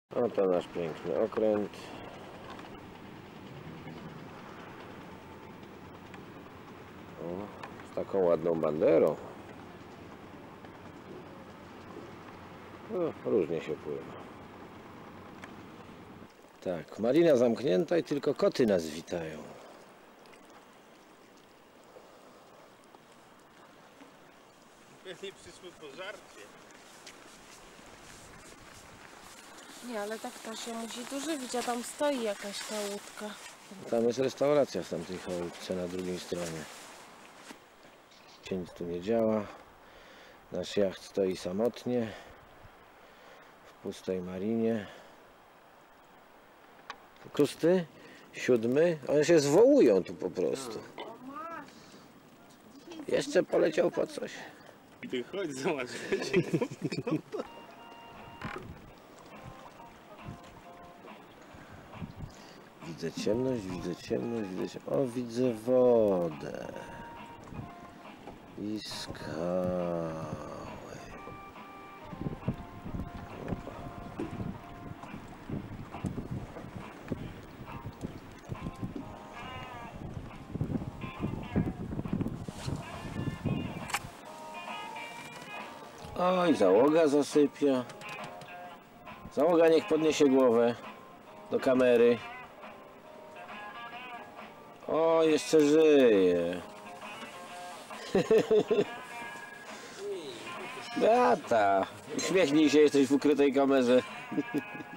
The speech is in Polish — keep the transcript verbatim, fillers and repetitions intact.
Oto nasz piękny okręt. O, z taką ładną banderą. No, różnie się pływa. Tak, marina zamknięta i tylko koty nas witają. Pewnie przyszły po żarcie. Nie, ale tak to się musi tu żywić, a tam stoi jakaś ta łódka. Tam jest restauracja w tamtej chałupce na drugiej stronie. Nic tu nie działa. Nasz jacht stoi samotnie w pustej marinie. Kusty? Siódmy? One się zwołują tu po prostu. Jeszcze poleciał po coś. Ty chodź, zobacz. Widzę ciemność, widzę ciemność, widzę ciemność. O, widzę wodę. I skały. Oj, załoga zasypia. Załoga niech podniesie głowę do kamery. O, jeszcze żyje. Beata, uśmiechnij się, jesteś w ukrytej kamerze.